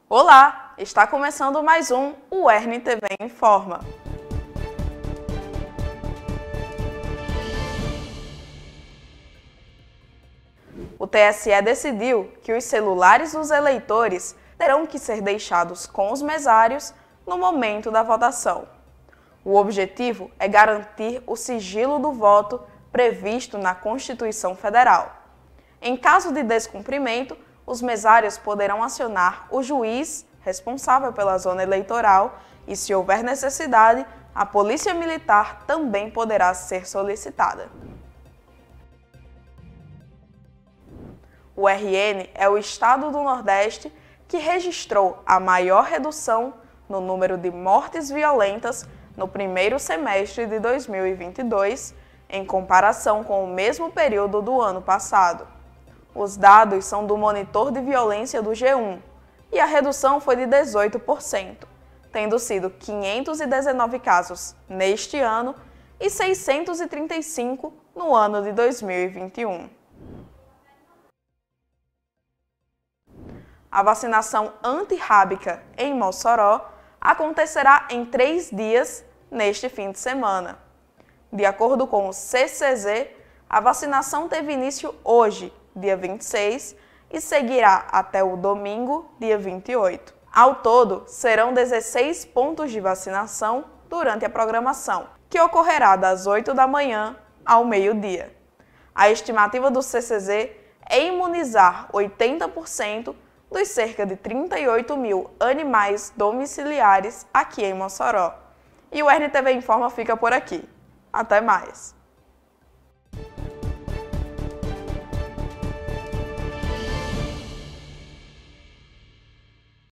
Olá, está começando mais um UERN-TV Informa. O TSE decidiu que os celulares dos eleitores terão que ser deixados com os mesários no momento da votação. O objetivo é garantir o sigilo do voto previsto na Constituição Federal. Em caso de descumprimento, os mesários poderão acionar o juiz responsável pela zona eleitoral e, se houver necessidade, a Polícia Militar também poderá ser solicitada. O RN é o estado do Nordeste que registrou a maior redução no número de mortes violentas no primeiro semestre de 2022, em comparação com o mesmo período do ano passado. Os dados são do Monitor de Violência do G1 e a redução foi de 18%, tendo sido 519 casos neste ano e 635 no ano de 2021. A vacinação antirrábica em Mossoró acontecerá em 3 dias neste fim de semana. De acordo com o CCZ, a vacinação teve início hoje, dia 26, e seguirá até o domingo, dia 28. Ao todo, serão 16 pontos de vacinação durante a programação, que ocorrerá das 8 da manhã ao meio-dia. A estimativa do CCZ é imunizar 80% dos cerca de 38 mil animais domiciliares aqui em Mossoró. E o UERN-TV Informa fica por aqui. Até mais!